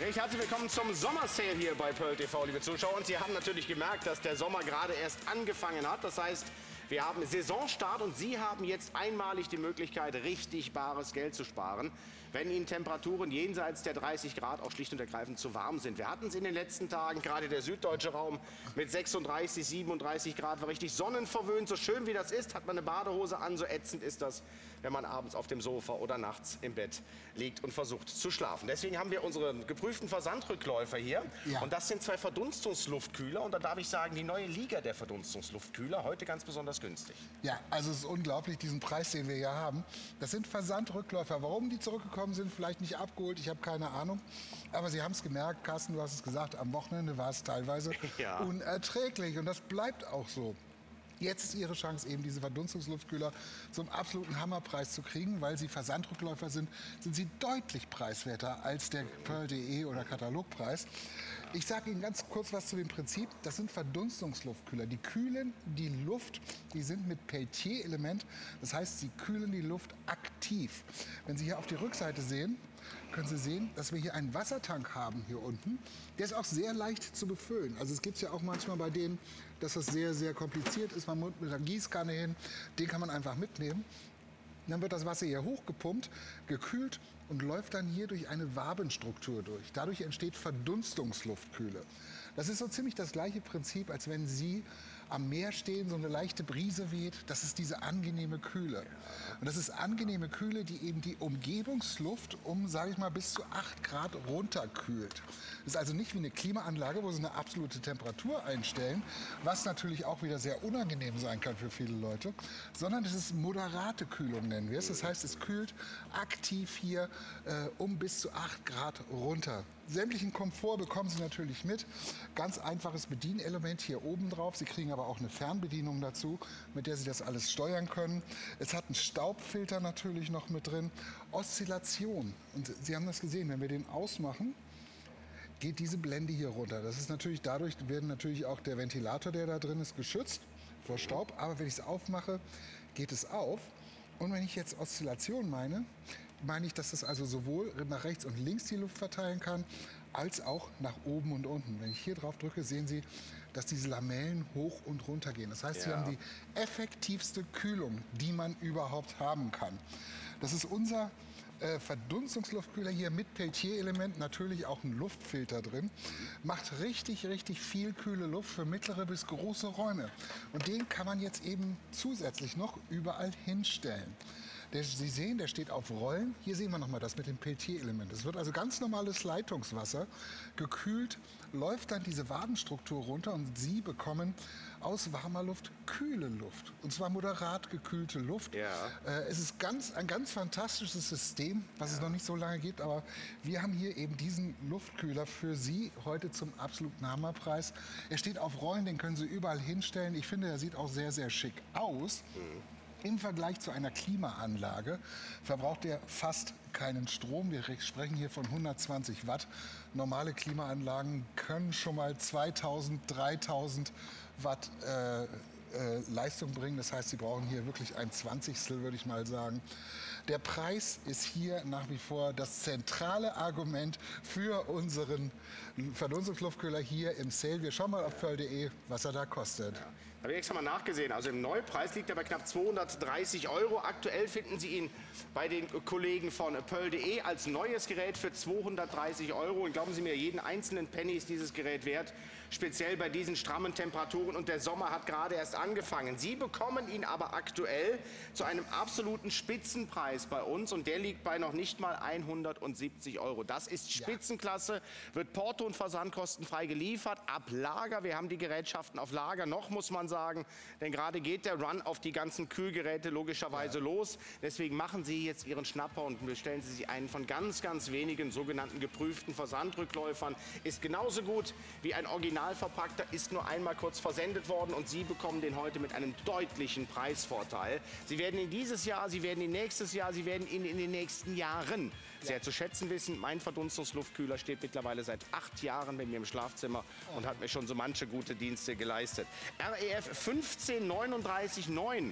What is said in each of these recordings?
Recht herzlich willkommen zum Sommersale hier bei Pearl TV, liebe Zuschauer. Und Sie haben natürlich gemerkt, dass der Sommer gerade erst angefangen hat. Das heißt, wir haben Saisonstart und Sie haben jetzt einmalig die Möglichkeit, richtig bares Geld zu sparen, wenn Ihnen Temperaturen jenseits der 30 Grad auch schlicht und ergreifend zu warm sind. Wir hatten es in den letzten Tagen, gerade der süddeutsche Raum mit 36, 37 Grad, war richtig sonnenverwöhnt. So schön wie das ist, hat man eine Badehose an, so ätzend ist das, wenn man abends auf dem Sofa oder nachts im Bett liegt und versucht zu schlafen. Deswegen haben wir unsere geprüften Versandrückläufer hier. Ja. Und das sind zwei Verdunstungsluftkühler. Und da darf ich sagen, die neue Liga der Verdunstungsluftkühler, heute ganz besonders günstig. Ja, also es ist unglaublich, diesen Preis, den wir hier haben. Das sind Versandrückläufer. Warum die zurückgekommen sind, vielleicht nicht abgeholt, ich habe keine Ahnung. Aber Sie haben es gemerkt, Carsten, du hast es gesagt, am Wochenende war es teilweise unerträglich. Und das bleibt auch so. Jetzt ist Ihre Chance, eben diese Verdunstungsluftkühler zum absoluten Hammerpreis zu kriegen. Weil sie Versandrückläufer sind, sind sie deutlich preiswerter als der Pearl.de oder Katalogpreis. Ich sage Ihnen ganz kurz was zu dem Prinzip. Das sind Verdunstungsluftkühler. Die kühlen die Luft, die sind mit Peltier-Element. Das heißt, sie kühlen die Luft aktiv. Wenn Sie hier auf die Rückseite sehen, können Sie sehen, dass wir hier einen Wassertank haben hier unten. Der ist auch sehr leicht zu befüllen. Also es gibt es ja auch manchmal bei denen, dass das sehr, sehr kompliziert ist. Man muss mit der Gießkanne hin, den kann man einfach mitnehmen. Dann wird das Wasser hier hochgepumpt, gekühlt und läuft dann hier durch eine Wabenstruktur durch. Dadurch entsteht Verdunstungsluftkühle. Das ist so ziemlich das gleiche Prinzip, als wenn Sie am Meer stehen, so eine leichte Brise weht. Das ist diese angenehme Kühle. Und das ist angenehme Kühle, die eben die Umgebungsluft um, sage ich mal, bis zu 8 Grad runterkühlt. Das ist also nicht wie eine Klimaanlage, wo Sie eine absolute Temperatur einstellen, was natürlich auch wieder sehr unangenehm sein kann für viele Leute, sondern es ist moderate Kühlung, nennen wir es. Das heißt, es kühlt aktiv hier um bis zu 8 Grad runter. Sämtlichen Komfort bekommen Sie natürlich mit. Ganz einfaches Bedienelement hier oben drauf. Sie kriegen aber auch eine Fernbedienung dazu, mit der Sie das alles steuern können. Es hat einen Staubfilter natürlich noch mit drin. Oszillation. Und Sie haben das gesehen, wenn wir den ausmachen, geht diese Blende hier runter. Das ist natürlich, dadurch werden natürlich auch der Ventilator, der da drin ist, geschützt vor Staub. Aber wenn ich es aufmache, geht es auf. Und wenn ich jetzt Oszillation meine ich, dass das also sowohl nach rechts und links die Luft verteilen kann, als auch nach oben und unten. Wenn ich hier drauf drücke, sehen Sie, dass diese Lamellen hoch und runter gehen. Das heißt, Sie haben die effektivste Kühlung, die man überhaupt haben kann. Das ist unser Verdunstungsluftkühler hier mit Peltier-Element, natürlich auch ein Luftfilter drin. Macht richtig, richtig viel kühle Luft für mittlere bis große Räume. Und den kann man jetzt eben zusätzlich noch überall hinstellen. Sie sehen, der steht auf Rollen. Hier sehen wir nochmal das mit dem Peltier-Element. Es wird also ganz normales Leitungswasser gekühlt, läuft dann diese Wabenstruktur runter und Sie bekommen aus warmer Luft kühle Luft. Und zwar moderat gekühlte Luft. Ja. Es ist ein ganz fantastisches System, was es noch nicht so lange gibt. Aber wir haben hier eben diesen Luftkühler für Sie heute zum absoluten Hammerpreis. Er steht auf Rollen, den können Sie überall hinstellen. Ich finde, er sieht auch sehr, sehr schick aus. Im Vergleich zu einer Klimaanlage verbraucht er fast keinen Strom. Wir sprechen hier von 120 Watt. Normale Klimaanlagen können schon mal 2000, 3000 Watt Leistung bringen. Das heißt, Sie brauchen hier wirklich ein Zwanzigstel, würde ich mal sagen. Der Preis ist hier nach wie vor das zentrale Argument für unseren Verdunstungsluftkühler hier im Sale. Wir schauen mal auf Pearl.de, was er da kostet. Ja. Habe ich extra mal nachgesehen. Also im Neupreis liegt er bei knapp 230 €. Aktuell finden Sie ihn bei den Kollegen von Pearl.de als neues Gerät für 230 €. Und glauben Sie mir, jeden einzelnen Penny ist dieses Gerät wert. Speziell bei diesen strammen Temperaturen. Und der Sommer hat gerade erst angefangen. Sie bekommen ihn aber aktuell zu einem absoluten Spitzenpreis bei uns. Und der liegt bei noch nicht mal 170 €. Das ist Spitzenklasse. Wird Porto und Versand kostenfrei geliefert. Ab Lager. Wir haben die Gerätschaften auf Lager noch, muss man sagen. Denn gerade geht der Run auf die ganzen Kühlgeräte logischerweise los. Deswegen machen Sie jetzt Ihren Schnapper und bestellen Sie sich einen von ganz, ganz wenigen sogenannten geprüften Versandrückläufern. Ist genauso gut wie ein original verpackter, ist nur einmal kurz versendet worden und Sie bekommen den heute mit einem deutlichen Preisvorteil. Sie werden ihn dieses Jahr, Sie werden ihn nächstes Jahr, Sie werden ihn in den nächsten Jahren sehr zu schätzen wissen. Mein Verdunstungsluftkühler steht mittlerweile seit 8 Jahren bei mir im Schlafzimmer und hat mir schon so manche gute Dienste geleistet. REF 15339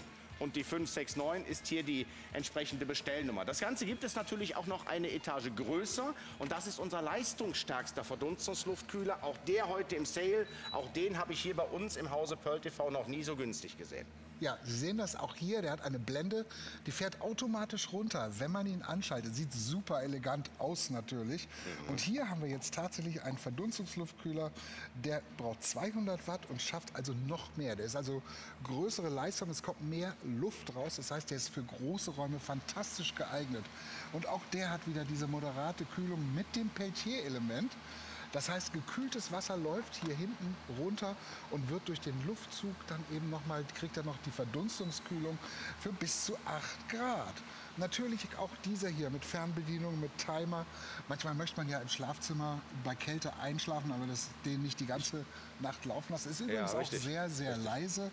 und die 569 ist hier die entsprechende Bestellnummer. Das Ganze gibt es natürlich auch noch eine Etage größer und das ist unser leistungsstärkster Verdunstungsluftkühler. Auch der heute im Sale, auch den habe ich hier bei uns im Hause Pearl TV noch nie so günstig gesehen. Ja, Sie sehen das auch hier, der hat eine Blende, die fährt automatisch runter, wenn man ihn anschaltet. Sieht super elegant aus natürlich. Und hier haben wir jetzt tatsächlich einen Verdunstungsluftkühler, der braucht 200 Watt und schafft also noch mehr. Der ist also größere Leistung, es kommt mehr Luft raus. Das heißt, der ist für große Räume fantastisch geeignet. Und auch der hat wieder diese moderate Kühlung mit dem Peltier-Element. Das heißt, gekühltes Wasser läuft hier hinten runter und wird durch den Luftzug dann eben nochmal, kriegt er noch die Verdunstungskühlung für bis zu 8 Grad. Natürlich auch dieser hier mit Fernbedienung, mit Timer. Manchmal möchte man ja im Schlafzimmer bei Kälte einschlafen, aber den nicht die ganze Nacht laufen lassen. Ist übrigens auch sehr, sehr leise.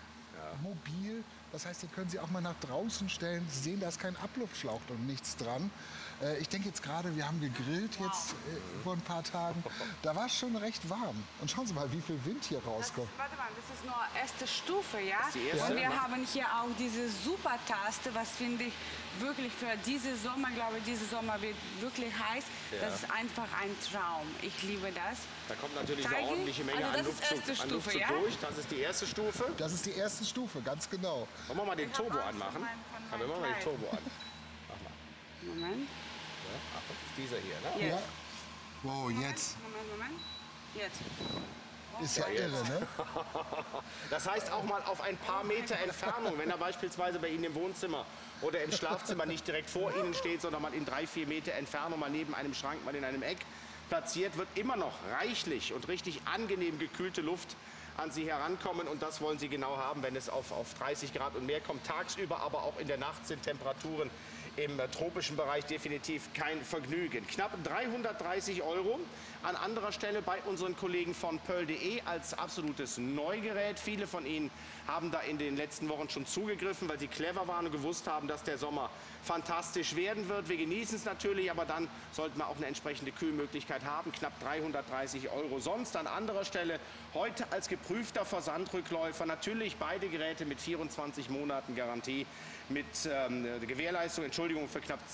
Mobil, das heißt, den können Sie auch mal nach draußen stellen. Sie sehen, da ist kein Abluftschlauch und nichts dran. Ich denke jetzt gerade, wir haben gegrillt jetzt vor ein paar Tagen. Da war es schon recht warm. Und schauen Sie mal, wie viel Wind hier rauskommt. Warte mal, das ist nur erste Stufe, ja? Erste? Und wir haben hier auch diese Super-Taste, was finde ich wirklich für diese Sommer, glaube ich, dieser Sommer wird wirklich heiß. Ja. Das ist einfach ein Traum. Ich liebe das. Da kommt natürlich eine ordentliche Menge Also an das ist Luftzug, erste Stufe, ja? durch. Das ist die erste Stufe. Das ist die erste Stufe, ganz genau. Wollen wir mal den Ich hab Turbo Angst anmachen? von Wir machen mal den Kleid. Turbo an. Mach mal. Moment. Ja, Achtung, ist dieser hier, ne? Jetzt. Ja. Wow, jetzt Moment. Jetzt. ist ja irre, ne? Das heißt auch mal auf ein paar Meter Entfernung, wenn er beispielsweise bei Ihnen im Wohnzimmer oder im Schlafzimmer nicht direkt vor Ihnen steht, sondern mal in 3-4 Meter Entfernung, mal neben einem Schrank, mal in einem Eck platziert, wird immer noch reichlich und richtig angenehm gekühlte Luft an Sie herankommen. Und das wollen Sie genau haben, wenn es auf 30 Grad und mehr kommt. Tagsüber, aber auch in der Nacht sind Temperaturen im tropischen Bereich definitiv kein Vergnügen. Knapp 330 € an anderer Stelle bei unseren Kollegen von Pearl.de als absolutes Neugerät. Viele von Ihnen haben da in den letzten Wochen schon zugegriffen, weil sie clever waren und gewusst haben, dass der Sommer fantastisch werden wird. Wir genießen es natürlich, aber dann sollten wir auch eine entsprechende Kühlmöglichkeit haben. Knapp 330 € sonst an anderer Stelle. Heute als geprüfter Versandrückläufer natürlich beide Geräte mit 24 Monaten Garantie, mit Gewährleistung, Entschuldigung, für knapp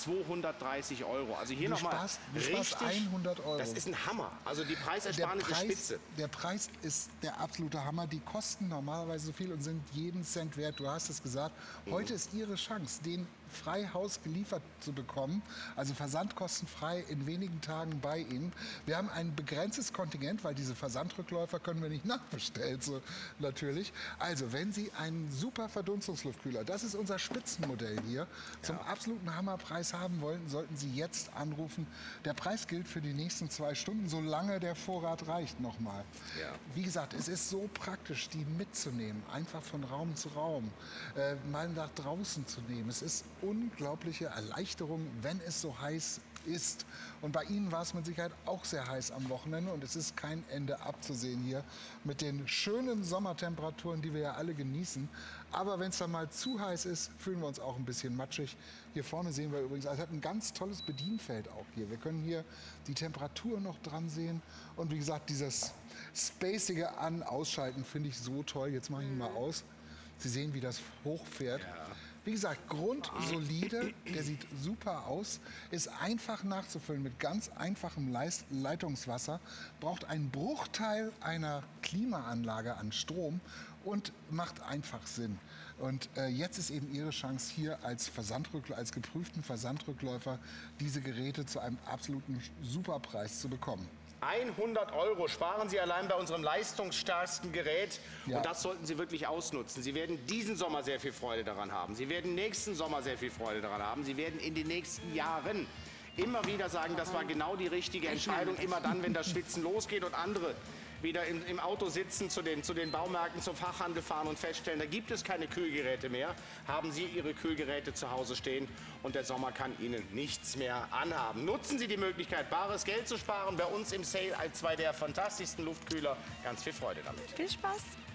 230 €. Also hier nochmal richtig, 100 €. das ist ein Hammer. Also die Preisersparnis ist spitze. Der Preis ist der absolute Hammer. Die kosten normalerweise so viel und sind jeden Cent wert. Du hast es gesagt. Heute ist Ihre Chance, den frei Haus geliefert zu bekommen. Also versandkostenfrei in wenigen Tagen bei Ihnen. Wir haben ein begrenztes Kontingent, weil diese Versandrückläufer können wir nicht nachbestellen, so natürlich. Also wenn Sie einen super Verdunstungsluftkühler, das ist unser Spitzenmodell hier, zum absoluten Hammerpreis haben wollen, sollten Sie jetzt anrufen. Der Preis gilt für die nächsten 2 Stunden, solange der Vorrat reicht nochmal. Ja. Wie gesagt, es ist so praktisch, die mitzunehmen, einfach von Raum zu Raum, mal nach draußen zu nehmen. Es ist unglaubliche Erleichterung, wenn es so heiß ist. Und bei Ihnen war es mit Sicherheit auch sehr heiß am Wochenende und es ist kein Ende abzusehen hier mit den schönen Sommertemperaturen, die wir ja alle genießen. Aber wenn es dann mal zu heiß ist, fühlen wir uns auch ein bisschen matschig. Hier vorne sehen wir übrigens, es hat ein ganz tolles Bedienfeld auch hier. Wir können hier die Temperatur noch dran sehen und wie gesagt, dieses spacige An-Ausschalten finde ich so toll. Jetzt mache ich ihn mal aus. Sie sehen, wie das hochfährt. Ja. Wie gesagt, grundsolide, der sieht super aus, ist einfach nachzufüllen mit ganz einfachem Leitungswasser, braucht einen Bruchteil einer Klimaanlage an Strom und macht einfach Sinn. Und jetzt ist eben Ihre Chance hier als als geprüften Versandrückläufer diese Geräte zu einem absoluten Superpreis zu bekommen. 100 € sparen Sie allein bei unserem leistungsstärksten Gerät. Ja. Und das sollten Sie wirklich ausnutzen. Sie werden diesen Sommer sehr viel Freude daran haben. Sie werden nächsten Sommer sehr viel Freude daran haben. Sie werden in den nächsten Jahren immer wieder sagen, das war genau die richtige Entscheidung. Immer dann, wenn das Schwitzen losgeht und andere wieder im Auto sitzen, zu den Baumärkten, zum Fachhandel fahren und feststellen, da gibt es keine Kühlgeräte mehr, haben Sie Ihre Kühlgeräte zu Hause stehen und der Sommer kann Ihnen nichts mehr anhaben. Nutzen Sie die Möglichkeit, bares Geld zu sparen, bei uns im Sale als 2 der fantastischsten Luftkühler. Ganz viel Freude damit. Viel Spaß.